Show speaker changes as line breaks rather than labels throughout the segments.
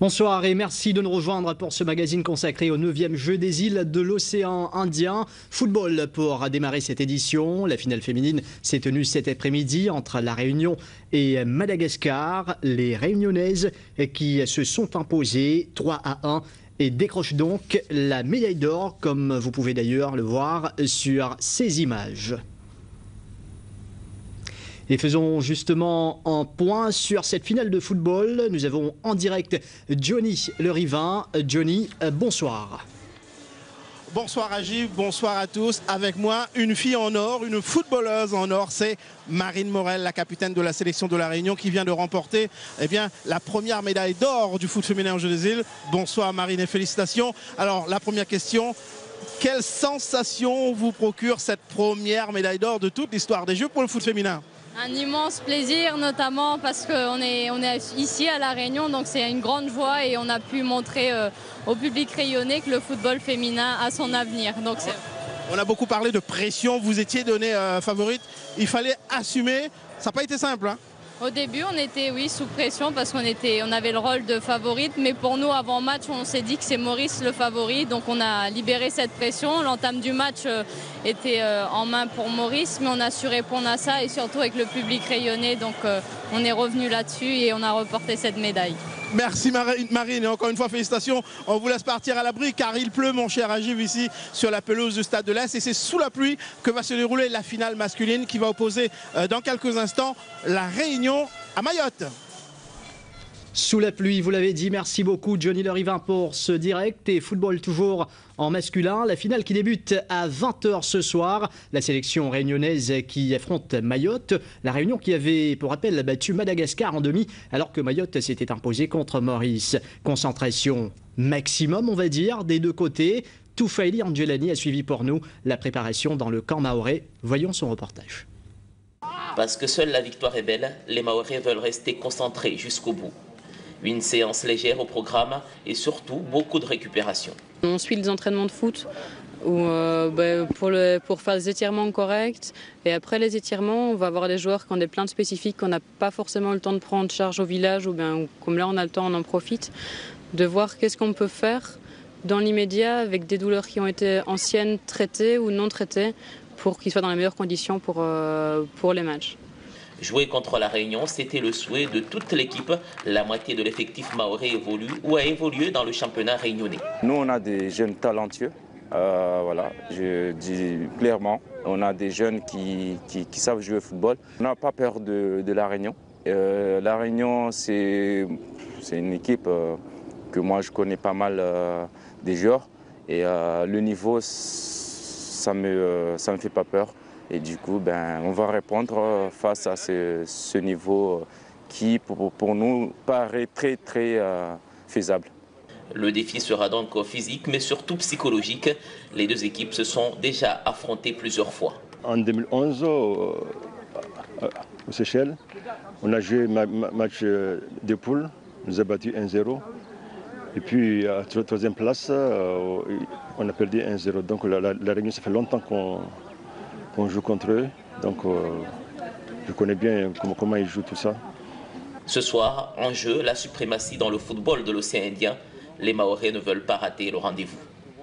Bonsoir et merci de nous rejoindre pour ce magazine consacré au 9e jeu des îles de l'océan Indien. Football pour démarrer cette édition. La finale féminine s'est tenue cet après-midi entre La Réunion et Madagascar. Les Réunionnaises qui se sont imposées 3-1 et décrochent donc la médaille d'or, comme vous pouvez d'ailleurs le voir sur ces images. Et faisons justement un point sur cette finale de football. Nous avons en direct Johnny Le Rivin. Johnny, bonsoir.
Bonsoir Agib, bonsoir à tous. Avec moi, une fille en or, une footballeuse en or, c'est Marine Morel, la capitaine de la sélection de La Réunion qui vient de remporter la première médaille d'or du foot féminin aux Jeux des îles. Bonsoir Marine et félicitations. Alors la première question, quelle sensation vous procure cette première médaille d'or de toute l'histoire des Jeux pour le foot féminin ?
Un immense plaisir, notamment parce qu'on est ici à La Réunion, donc c'est une grande joie et on a pu montrer au public réunionnais que le football féminin a son avenir. Donc
on a beaucoup parlé de pression, vous étiez donnée favorite, il fallait assumer, ça n'a pas été simple hein.
Au début, on était sous pression parce qu'on avait le rôle de favorite, mais pour nous, avant match, on s'est dit que c'est Maurice le favori, donc on a libéré cette pression. L'entame du match était en main pour Maurice, mais on a su répondre à ça et surtout avec le public rayonné, donc on est revenu là-dessus et on a reporté cette médaille.
Merci Marine et encore une fois félicitations. On vous laisse partir à l'abri car il pleut mon cher Agib ici sur la pelouse du Stade de l'Est et c'est sous la pluie que va se dérouler la finale masculine qui va opposer dans quelques instants La Réunion à Mayotte.
Sous la pluie, vous l'avez dit, merci beaucoup Johnny Le Rivin pour ce direct et football toujours en masculin. La finale qui débute à 20h ce soir. La sélection réunionnaise qui affronte Mayotte. La Réunion qui avait, pour rappel, battu Madagascar en demi alors que Mayotte s'était imposé contre Maurice. Concentration maximum, on va dire, des deux côtés. Toufaili Angelani a suivi pour nous la préparation dans le camp mahorais. Voyons son reportage.
Parce que seule la victoire est belle, les Mahorais veulent rester concentrés jusqu'au bout. Une séance légère au programme et surtout beaucoup de récupération.
On suit les entraînements de foot pour faire des étirements corrects. Et après les étirements, on va avoir des joueurs qui ont des plaintes spécifiques qu'on n'a pas forcément le temps de prendre charge au village. Ou comme là on a le temps, on en profite. De voir qu'est-ce qu'on peut faire dans l'immédiat avec des douleurs qui ont été anciennes, traitées ou non traitées, pour qu'ils soient dans les meilleures conditions pour les matchs.
Jouer contre La Réunion, c'était le souhait de toute l'équipe. La moitié de l'effectif mahorais évolue ou a évolué dans le championnat réunionnais.
Nous, on a des jeunes talentueux. Voilà, je dis clairement. On a des jeunes qui savent jouer au football. On n'a pas peur de La Réunion. La Réunion, c'est une équipe que moi, je connais pas mal des joueurs. Et le niveau, ça me fait pas peur. Et du coup, on va répondre face à ce niveau qui, pour nous, paraît très, très faisable.
Le défi sera donc physique, mais surtout psychologique. Les deux équipes se sont déjà affrontées plusieurs fois.
En 2011, aux Seychelles, on a joué match de poule, on nous a battu 1-0. Et puis, à la troisième place, on a perdu 1-0. Donc, la Réunion, ça fait longtemps qu'on joue contre eux, donc je connais bien comment ils jouent tout ça.
Ce soir, en jeu, la suprématie dans le football de l'océan Indien. Les Mahorais ne veulent pas rater le rendez-vous.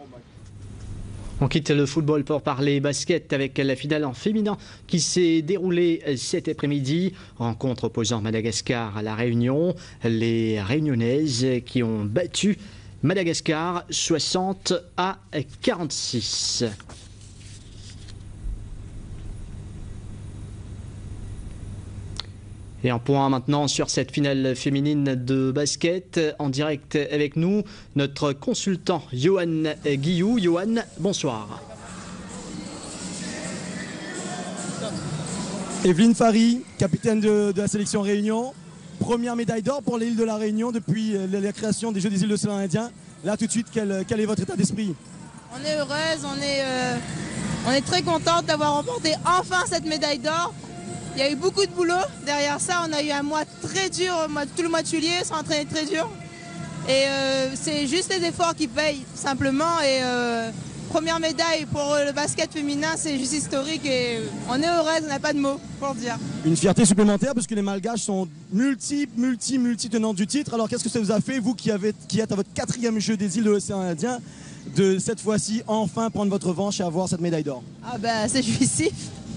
On quitte le football pour parler basket avec la finale en féminin qui s'est déroulée cet après-midi. Rencontre opposant Madagascar à La Réunion. Les Réunionnaises qui ont battu Madagascar 60-46. Et un point maintenant sur cette finale féminine de basket. En direct avec nous, notre consultant Johan Guillou. Johan, bonsoir.
Evelyne Fary, capitaine de la sélection Réunion. Première médaille d'or pour l'île de la Réunion depuis la création des Jeux des îles de l'océan Indien. Là tout de suite, quel est votre état d'esprit?
On est heureuse, on est très contente d'avoir remporté enfin cette médaille d'or. Il y a eu beaucoup de boulot. Derrière ça, on a eu un mois très dur, tout le mois de juillet, ça a entraîné très dur. Et c'est juste les efforts qui payent, simplement. Et première médaille pour le basket féminin, c'est juste historique et on est heureuse, on n'a pas de mots pour le dire.
Une fierté supplémentaire parce que les Malgaches sont multi tenants du titre. Alors qu'est-ce que ça vous a fait, vous qui êtes à votre 4e jeu des îles de l'océan Indien, de cette fois-ci enfin prendre votre revanche et avoir cette médaille d'or?
Ah bah c'est jouissif.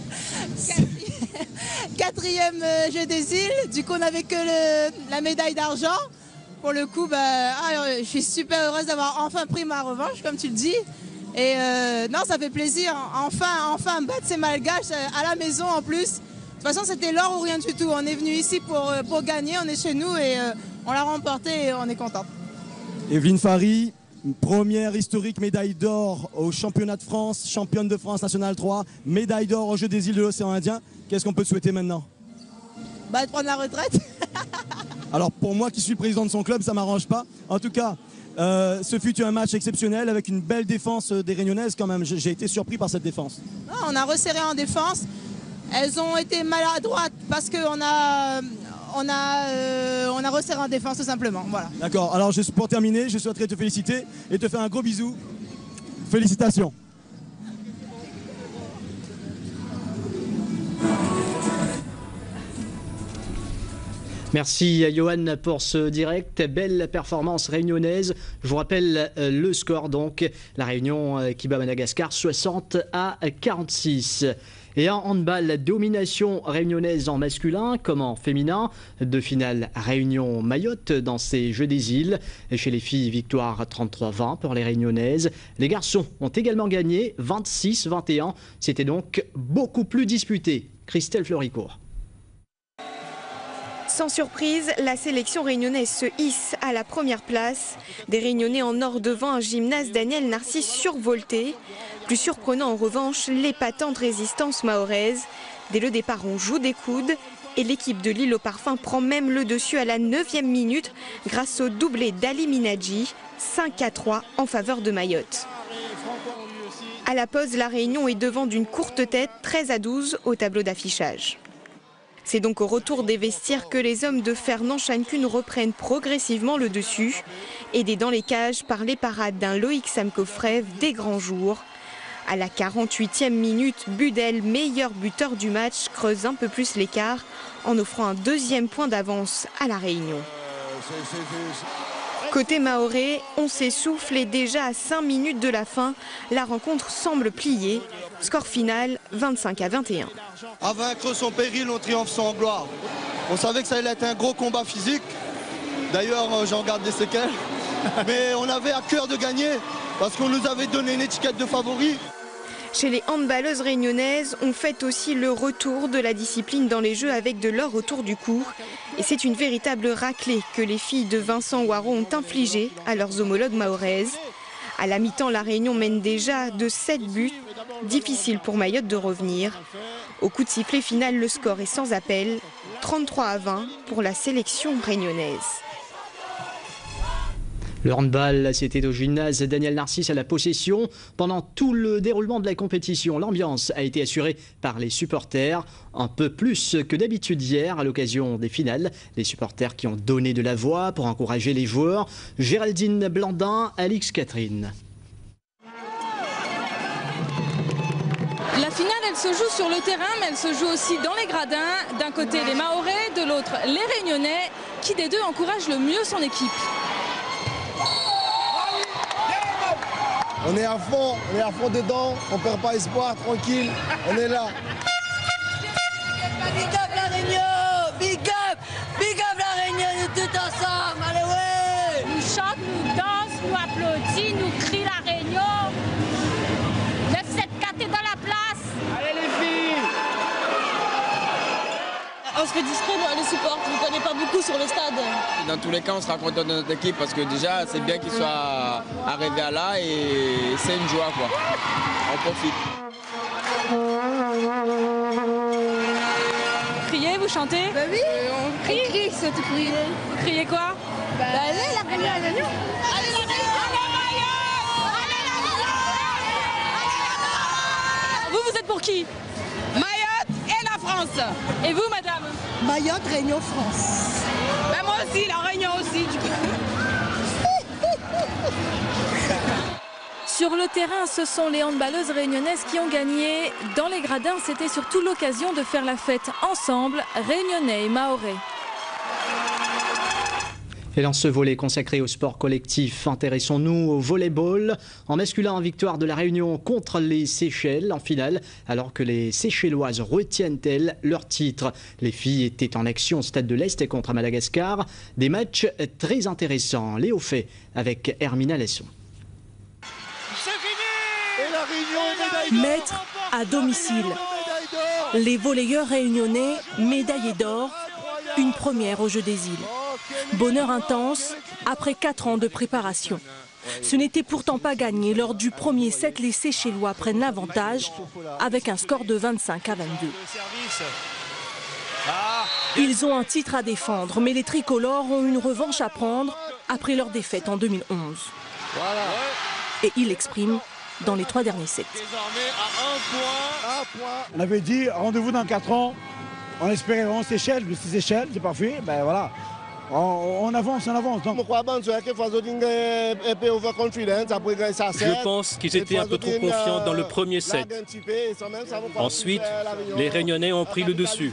4e jeu des îles, du coup on n'avait que la médaille d'argent. Pour le coup, je suis super heureuse d'avoir enfin pris ma revanche, comme tu le dis. Et non, ça fait plaisir, enfin battre ces Malgaches à la maison en plus. De toute façon, c'était l'or ou rien du tout. On est venu ici pour gagner, on est chez nous et on l'a remporté et on est content.
Evelyne Fary, première historique médaille d'or au championnat de France, championne de France National 3, médaille d'or aux Jeux des îles de l'océan Indien. Qu'est-ce qu'on peut te souhaiter maintenant?
De prendre la retraite.
Alors pour moi qui suis le président de son club, ça m'arrange pas. En tout cas, ce fut un match exceptionnel avec une belle défense des Réunionnaises quand même. J'ai été surpris par cette défense.
Non, on a resserré en défense. Elles ont été maladroites parce qu'on a resserré en défense tout simplement. Voilà.
D'accord. Alors pour terminer, je souhaiterais te féliciter et te faire un gros bisou. Félicitations.
Merci à Johan pour ce direct. Belle performance réunionnaise. Je vous rappelle le score donc. La Réunion qui bat Madagascar 60-46. Et en handball, domination réunionnaise en masculin comme en féminin. 2 finales Réunion-Mayotte dans ces Jeux des îles. Et chez les filles, victoire 33-20 pour les réunionnaises. Les garçons ont également gagné 26-21. C'était donc beaucoup plus disputé. Christelle Floricourt.
Sans surprise, la sélection réunionnaise se hisse à la première place. Des Réunionnais en or devant un gymnase Daniel Narcisse survolté. Plus surprenant en revanche, l'épatante résistance mahoraise. Dès le départ, on joue des coudes et l'équipe de l'île au parfum prend même le dessus à la 9e minute grâce au doublé d'Ali Minadji, 5-3 en faveur de Mayotte. À la pause, la Réunion est devant d'une courte tête, 13-12 au tableau d'affichage. C'est donc au retour des vestiaires que les hommes de Fernand Chancune reprennent progressivement le dessus, aidés dans les cages par les parades d'un Loïc Samkofrev des grands jours. À la 48e minute, Budel, meilleur buteur du match, creuse un peu plus l'écart en offrant un 2e point d'avance à la Réunion. Côté mahorais, on s'essouffle et déjà à 5 minutes de la fin, la rencontre semble plier. Score final 25-21.
À vaincre son péril, on triomphe sans gloire. On savait que ça allait être un gros combat physique. D'ailleurs, j'en garde des séquelles. Mais on avait à cœur de gagner parce qu'on nous avait donné une étiquette de favori.
Chez les handballeuses réunionnaises, on fête aussi le retour de la discipline dans les Jeux avec de l'or autour du cou. Et c'est une véritable raclée que les filles de Vincent Ouareau ont infligée à leurs homologues mahoraises. À la mi-temps, la Réunion mène déjà de 7 buts. Difficile pour Mayotte de revenir. Au coup de sifflet final, le score est sans appel, 33-20 pour la sélection réunionnaise.
Le handball, c'était au gymnase Daniel Narcisse à la possession. Pendant tout le déroulement de la compétition, l'ambiance a été assurée par les supporters, un peu plus que d'habitude hier à l'occasion des finales. Les supporters qui ont donné de la voix pour encourager les joueurs. Géraldine Blandin, Alix Catherine.
La finale, elle se joue sur le terrain, mais elle se joue aussi dans les gradins. D'un côté, les Mahorais, de l'autre, les Réunionnais. Qui des deux encourage le mieux son équipe ?
On est à fond dedans, on perd pas espoir, tranquille, on est là.
Big up la Réunion, big up la Réunion, nous tous ensemble, allez ouais.
Nous chantons, nous dansons, nous applaudissons, nous crions la Réunion. 9-7-4 est dans la place.
Allez les filles.
On se fait discret, nous, les supports, on ne connaît pas beaucoup sur le stade.
Dans tous les cas, on sera content de notre équipe parce que déjà, c'est bien qu'ils soient arrivés à là et c'est une joie, quoi. On profite.
Vous criez, vous chantez ?
Bah oui,
on crie.
On crie, surtout crier.
Vous criez quoi ?
Allez la Réunion, la Réunion.
Allez la Réunion,
Vous êtes pour qui ?
Mayotte et la France.
Et vous, madame ?
Mayotte, Réunion, France.
Ben moi aussi, la Réunion aussi, du coup.
Sur le terrain, ce sont les handballeuses réunionnaises qui ont gagné. Dans les gradins, c'était surtout l'occasion de faire la fête ensemble, réunionnais et mahorais.
Et dans ce volet consacré au sport collectif, intéressons-nous au volleyball. En masculin, victoire de la Réunion contre les Seychelles en finale, alors que les Seychelloises retiennent-elles leur titre. Les filles étaient en action au Stade de l'Est contre Madagascar. Des matchs très intéressants. Léo Fay avec Hermina Lesson.
Maître à domicile. Les volleyeurs réunionnais médaillés d'or. Une première aux Jeux des îles. Bonheur intense après 4 ans de préparation. Ce n'était pourtant pas gagné. Lors du premier set, les Seychellois prennent l'avantage avec un score de 25 à 22. Ils ont un titre à défendre, mais les tricolores ont une revanche à prendre après leur défaite en 2011. Et ils l'expriment dans les 3 derniers sets.
On avait dit rendez-vous dans 4 ans. On espérait vraiment Seychelles, mais si Seychelles, c'est parfait, ben voilà. On avance, on avance. Donc.
Je pense qu'ils étaient un peu trop confiants dans le premier set. Ensuite, les Réunionnais ont pris le dessus.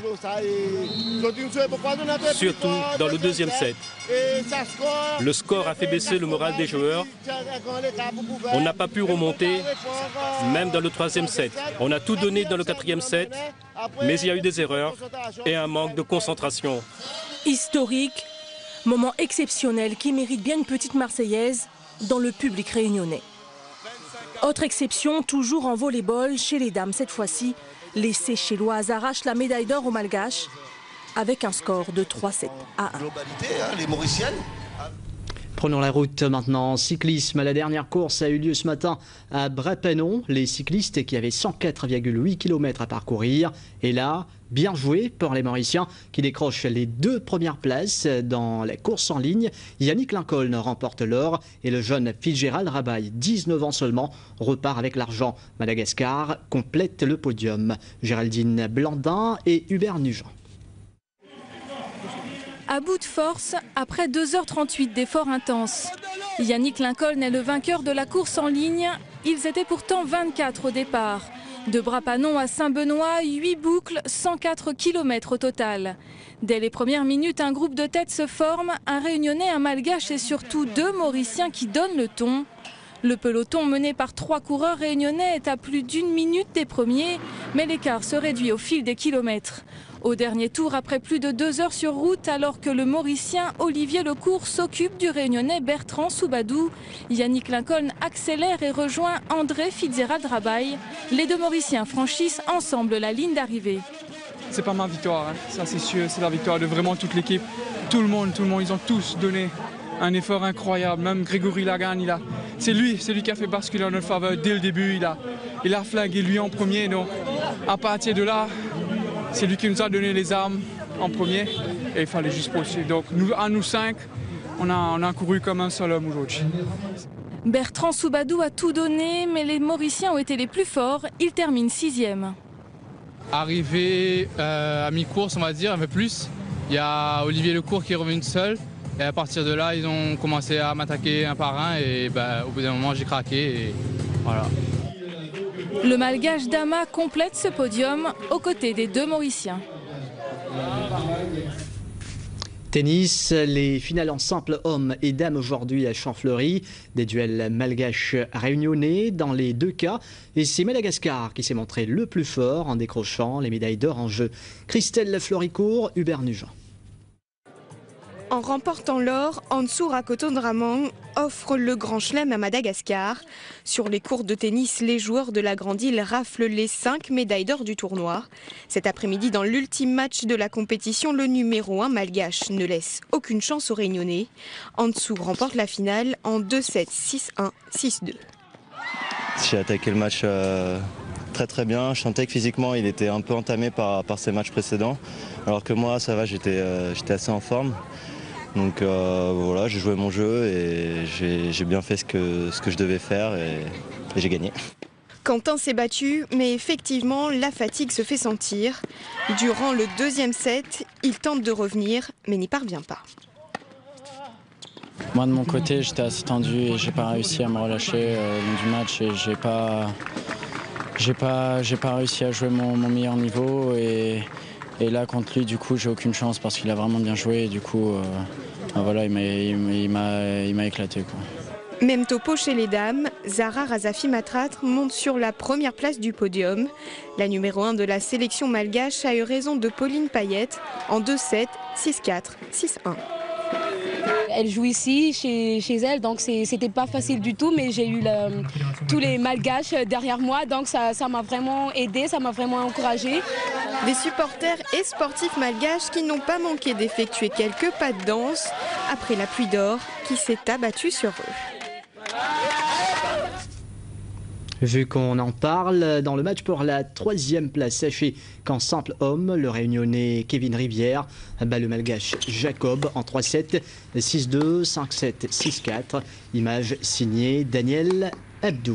Surtout dans le deuxième set. Le score a fait baisser le moral des joueurs. On n'a pas pu remonter, même dans le troisième set. On a tout donné dans le quatrième set, mais il y a eu des erreurs et un manque de concentration.
Historique. Moment exceptionnel qui mérite bien une petite Marseillaise dans le public réunionnais. Autre exception, toujours en volleyball, chez les dames cette fois-ci, les Seychelloises arrachent la médaille d'or aux Malgaches avec un score de 3-7 à 1.
Les Mauriciennes.
Prenons la route maintenant en cyclisme. La dernière course a eu lieu ce matin à Brépenon. Les cyclistes qui avaient 104,8 km à parcourir. Et là, bien joué pour les Mauriciens qui décrochent les 2 premières places dans la course en ligne. Yannick Lincoln remporte l'or et le jeune Fitzgerald Rabaille, 19 ans seulement, repart avec l'argent. Madagascar complète le podium. Géraldine Blandin et Hubert Nugent.
À bout de force, après 2h38 d'efforts intenses. Yannick Lincoln est le vainqueur de la course en ligne. Ils étaient pourtant 24 au départ. De Brépenon à Saint-Benoît, 8 boucles, 104 km au total. Dès les premières minutes, un groupe de tête se forme, un Réunionnais, un Malgache et surtout 2 Mauriciens qui donnent le ton. Le peloton mené par 3 coureurs réunionnais est à plus d'1 minute des premiers, mais l'écart se réduit au fil des kilomètres. Au dernier tour, après plus de 2 heures sur route, alors que le Mauricien Olivier Lecourt s'occupe du Réunionnais Bertrand Soubadou, Yannick Lincoln accélère et rejoint André Fitzgerald Rabaille. Les 2 Mauriciens franchissent ensemble la ligne d'arrivée.
C'est pas ma victoire, hein. Ça c'est sûr, c'est la victoire de vraiment toute l'équipe. Tout le monde, ils ont tous donné un effort incroyable. Même Grégory Lagan, c'est lui qui a fait basculer en notre faveur dès le début. Il a flingué lui en premier. Donc à partir de là, c'est lui qui nous a donné les armes en premier et il fallait juste poursuivre. Donc nous 5, on a couru comme un seul homme aujourd'hui.
Bertrand Soubadou a tout donné, mais les Mauriciens ont été les plus forts. Il termine 6e.
Arrivé à mi-course, on va dire, un peu plus, il y a Olivier Lecourt qui est revenu seul. Et à partir de là, ils ont commencé à m'attaquer un par un et au bout d'un moment, j'ai craqué et voilà.
Le Malgache Dama complète ce podium aux côtés des 2 Mauriciens.
Tennis, les finales en simple hommes et dames aujourd'hui à Champfleury. Des duels malgaches réunionnais dans les 2 cas. Et c'est Madagascar qui s'est montré le plus fort en décrochant les médailles d'or en jeu. Christelle Floricourt, Hubert Nugent.
En remportant l'or, Ansou Rakoto-Dramang offre le grand chelem à Madagascar. Sur les courts de tennis, les joueurs de la Grande Île raflent les 5 médailles d'or du tournoi. Cet après-midi, dans l'ultime match de la compétition, le numéro 1 malgache ne laisse aucune chance aux Réunionnais. Ansou remporte la finale en 2-7, 6-1, 6-2.
J'ai attaqué le match très bien. Je sentais que physiquement, il était un peu entamé par ses matchs précédents. Alors que moi, ça va, j'étais assez en forme. Donc voilà, j'ai joué mon jeu et j'ai bien fait ce que je devais faire et j'ai gagné.
Quentin s'est battu, mais effectivement, la fatigue se fait sentir. Durant le 2e set, il tente de revenir, mais n'y parvient pas.
Moi de mon côté, j'étais assez tendu et j'ai pas réussi à me relâcher au long du match et j'ai pas réussi à jouer mon meilleur niveau et là contre lui, du coup, j'ai aucune chance parce qu'il a vraiment bien joué et du coup, voilà, il m'a éclaté, quoi.
Même topo chez les dames, Zara Razafi-Matrat monte sur la première place du podium. La numéro 1 de la sélection malgache a eu raison de Pauline Payette en 2-7, 6-4, 6-1.
Elle joue ici, chez elle, donc c'était pas facile du tout, mais j'ai eu tous les malgaches derrière moi, donc ça m'a vraiment aidé, ça m'a vraiment encouragé.
Des supporters et sportifs malgaches qui n'ont pas manqué d'effectuer quelques pas de danse après la pluie d'or qui s'est abattue sur eux.
Vu qu'on en parle, dans le match pour la 3e place, sachez qu'en simple homme, le Réunionnais Kevin Rivière bat le Malgache Jacob en 3-7, 6-2, 5-7, 6-4. Image signée Daniel Abdou.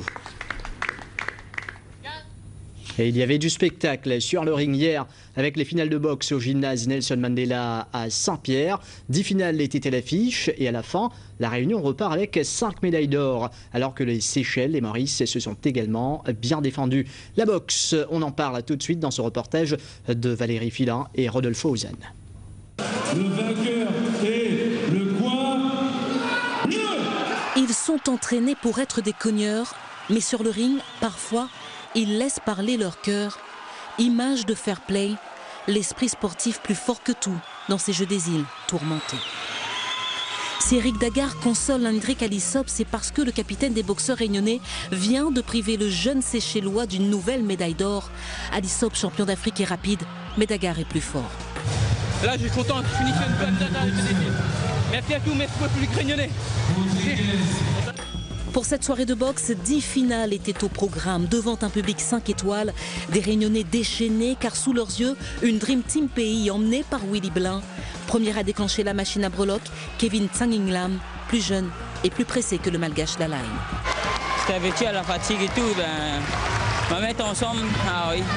Et il y avait du spectacle sur le ring hier avec les finales de boxe au gymnase Nelson Mandela à Saint-Pierre. 10 finales étaient à l'affiche et à la fin, la Réunion repart avec 5 médailles d'or, alors que les Seychelles et Maurice se sont également bien défendus. La boxe, on en parle tout de suite dans ce reportage de Valérie Filin et Rodolphe Ozan.
Le vainqueur est le coin bleu.
Ils sont entraînés pour être des cogneurs, mais sur le ring, parfois, ils laissent parler leur cœur. Image de fair play, l'esprit sportif plus fort que tout dans ces Jeux des îles tourmentés. Si Eric Dagard console Hendrik Alisop, c'est parce que le capitaine des boxeurs réunionnais vient de priver le jeune Seychellois d'une nouvelle médaille d'or. Alisop, champion d'Afrique, est rapide, mais Dagard est plus fort.
Là, je suis content, je finis sur une bonne date à l'UPDC. Merci à tous mes publics réunionnais.
Pour cette soirée de boxe, 10 finales étaient au programme, devant un public 5 étoiles, des Réunionnais déchaînés, car sous leurs yeux, une Dream Team pays emmenée par Willy Blin. Premier à déclencher la machine à breloque, Kevin Tsanginglam, plus jeune et plus pressé que le Malgache Dalaï.
J'étais habitué à la fatigue et tout, on va mettre ensemble, ah oui.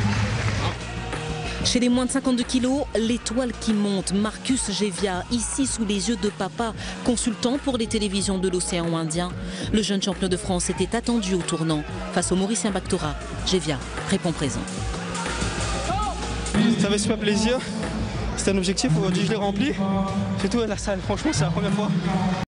Chez les moins de 52 kilos, l'étoile qui monte, Marcus Gévia, ici sous les yeux de papa, consultant pour les télévisions de l'océan Indien. Le jeune champion de France était attendu au tournant. Face au Mauricien Bactora, Gévia répond présent.
Ça fait super plaisir. C'était un objectif, aujourd'hui je l'ai rempli. C'est tout à la salle, franchement c'est la première fois.